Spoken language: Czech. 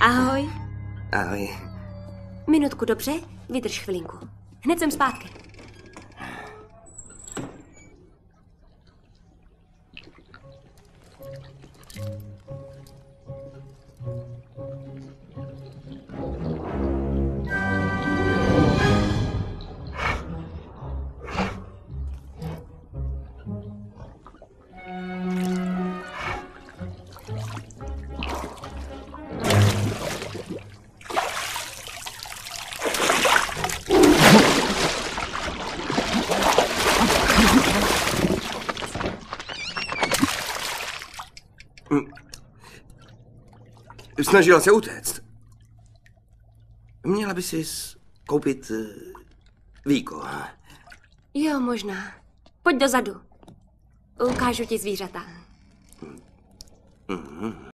Ahoj. Ahoj. Minutku, dobře? Vydrž chvilinku. Hned jsem zpátky. Snažila se utéct. Měla by si koupit víko. Jo, možná. Pojď dozadu. Ukážu ti zvířata.